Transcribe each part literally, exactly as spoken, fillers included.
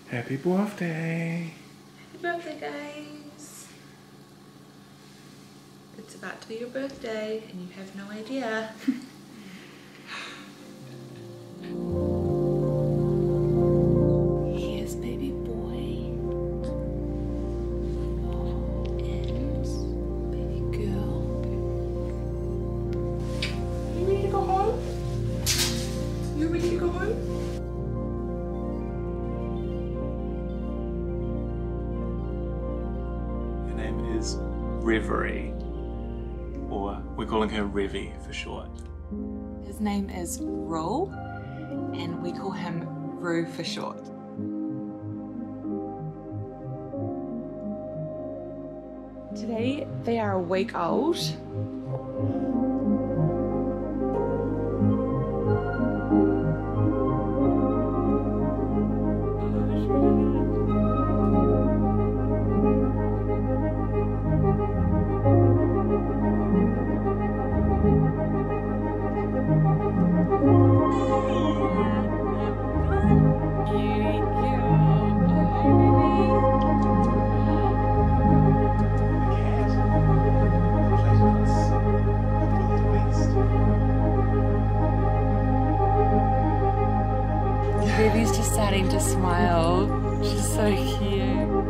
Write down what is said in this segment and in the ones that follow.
Happy birthday! Happy birthday, guys! It's about to be your birthday and you have no idea. Here's baby boy. And baby girl. You ready to go home? You ready to go home? Is Revie, or we're calling her Revie for short. His name is Roo, and we call him Roo for short. Today they are a week old. Revie's just starting to smile. She's so cute.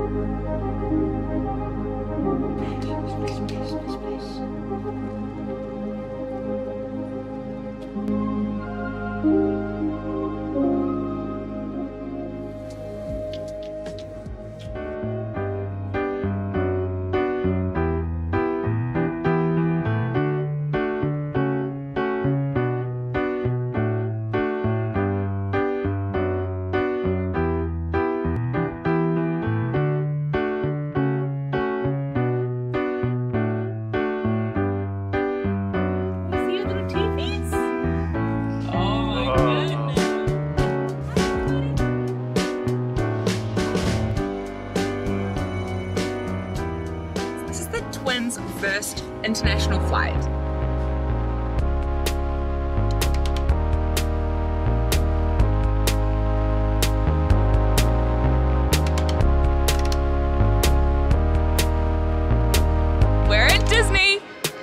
Twins' first international flight. We're at Disney.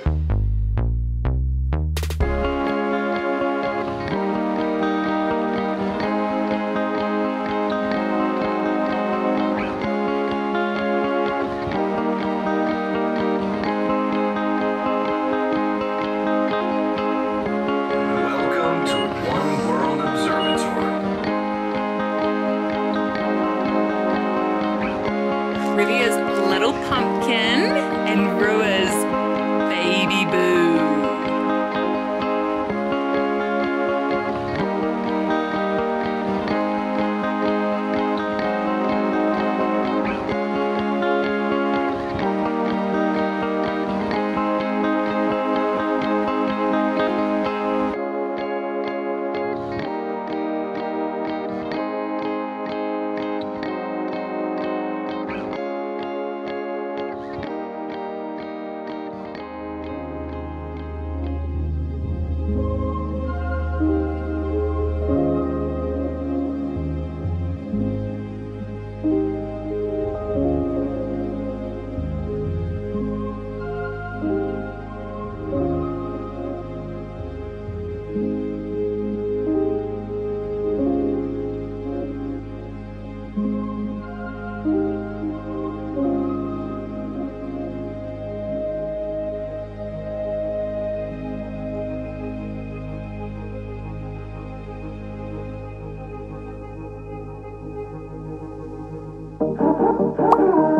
Revie is Little Pumpkin and Roo is Baby Boo. Thank you.